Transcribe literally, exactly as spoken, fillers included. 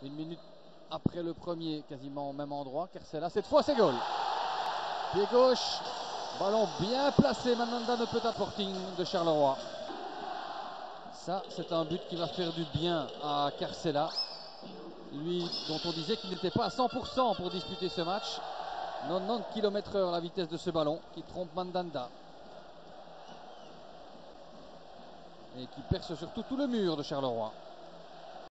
Une minute après le premier, quasiment au même endroit. Kersela, cette fois c'est goal. Pied gauche, ballon bien placé. Mandanda ne peut Sporting de Charleroi. Ça, c'est un but qui va faire du bien à Kersela. Lui, dont on disait qu'il n'était pas à cent pour cent pour disputer ce match. quatre-vingt-dix kilomètres heure la vitesse de ce ballon qui trompe Mandanda. Et qui perce surtout tout le mur de Charleroi.